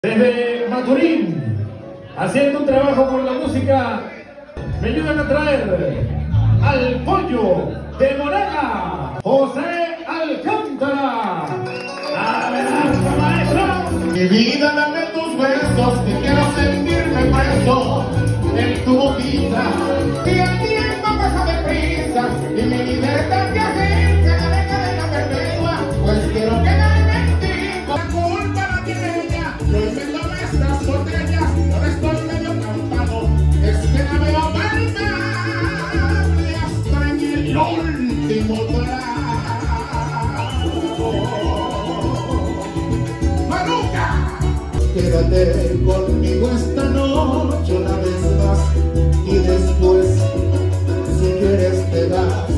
Desde Maturín, haciendo un trabajo por la música, me ayudan a traer al pollo de Moraga, José Alcántara. ¡Abrazo, maestro! Mi vida, dame tus besos, que quiero sentirme preso en tu boquita. Y el tiempo pasa deprisa, y mi libertad te acerca a la cadena perpetua, pues quiero quedarme en ti. La culpa la tiene ella, yo invento nuestras botellas, ahora estoy medio campado, es que la veo palmar, y hasta en el último trago. Quédate conmigo esta noche una vez más y después, si quieres, te das.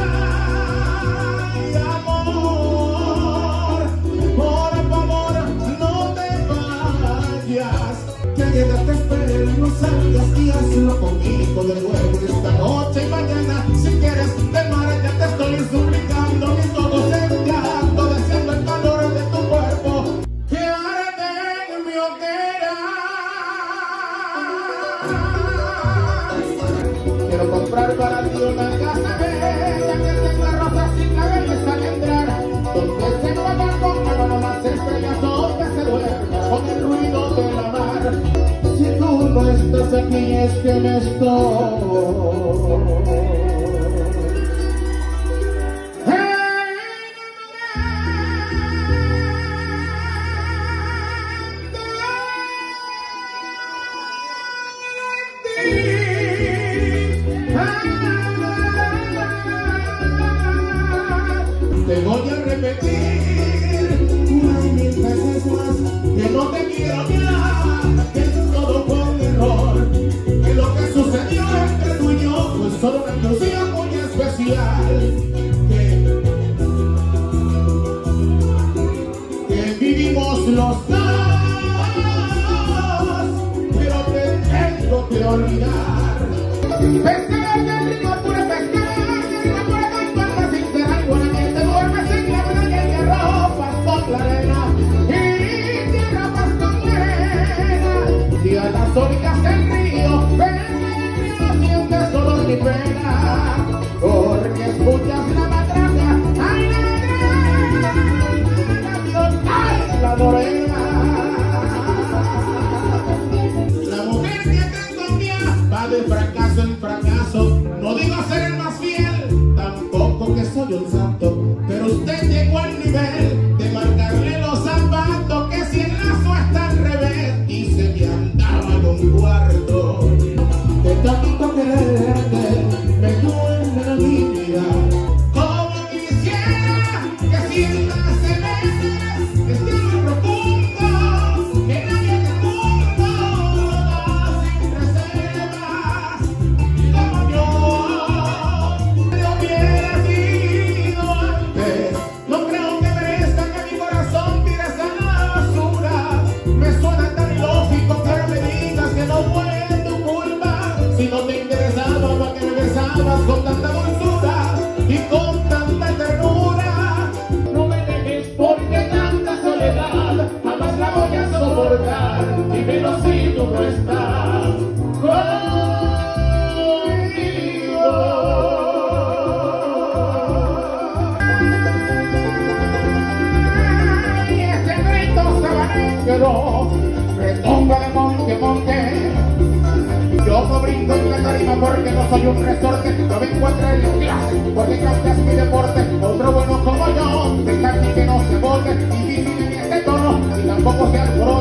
Ay, amor, por favor, no te vayas. Que ayer te espere, no salgas y hazlo conmigo de nuevo esta noche y mañana. Si quieres, te marcha, te estoy suplicando, mis ojos temblando, deseando el calor de tu cuerpo. Quiero comprar para ti una casa bella que tenga rosas y claveles al entrar, donde se mueva con panoramas estrellas, donde se duerma con el ruido de la mar. Si tú no estás aquí es que me estoy. Te voy a repetir una y mil veces más que no te quiero ya, que es todo con error, que lo que sucedió entre tú y yo fue solo una ilusión muy especial, que vivimos los dos, pero te tengo que olvidar. Pescador del río, pura pescador, que no puede cantar sincera alguna, que te duermes en la playa y te ropas con la arena y te rapas con arena. Y a las orillas del río, pero no sientes dolor ni pena, porque escuchas la matraca, ay la morena. La mujer que te comía va de fracaso en fracaso, no digo ser el más fiel, tampoco que soy un santo, pero usted llegó al nivel de marcarle los zapatos, que si el lazo está al revés y se me andaba en un cuarto. De tanto quererte me duele la vida, como quisiera que sientas en veces este amor profundo, que nadie en el mundo lo da sin reservas, como yo lo hubiera sido antes. No creo que merezca que mi corazón tire esa basura. Me suena tan ilógico que ahora me digas que no fue tu culpa, si no te interesaba, ¿para qué me besabas con tanta dulzura y con tanta ternura? No me dejes porque tanta soledad jamás la voy a soportar, y menos si tú no estás conmigo. Ay, ese grito sabanero retumba de monte a monte. Yo no brindo en la tarima porque no soy un resorte, no me encuentro en la clase porque cambias mi deporte. Otro bueno como yo, dejar que no se bote y vivir en este tono y tampoco se alborote.